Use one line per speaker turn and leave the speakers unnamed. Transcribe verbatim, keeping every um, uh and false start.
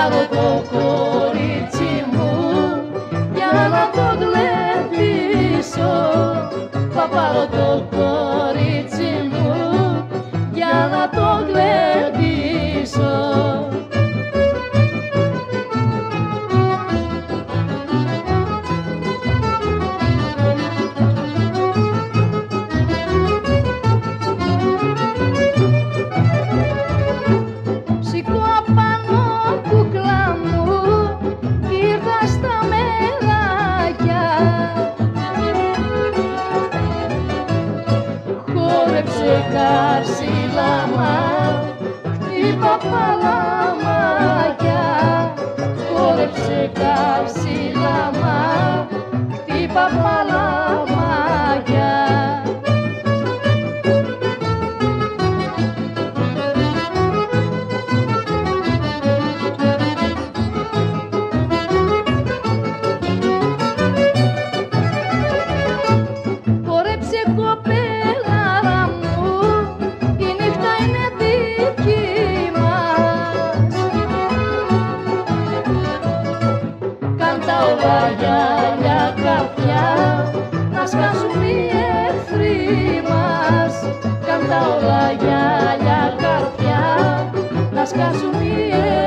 πάρω το κορίτσι μου για να το γλεντήσω. Θα πάρω το κορίτσι μου για να το γλεντήσω. Σηκώ απάνω κούκλα μου, ήρθα στα μεράκια. Χόρεψε καρσιλάμα, χτύπα παλαμάκια. Χόρεψε καρσιλάμα, χτύπα παλαμάκια. Χόρεψε κοπέλαρα μου, η νύχτα είναι δική μας. Κάν' τα όλα γυαλιά καρδιά, να σκάσουν οι εχθροί μας. Κάν' τα όλα γυαλιά καρδιά, να σκάσουν οι εχθροί μας.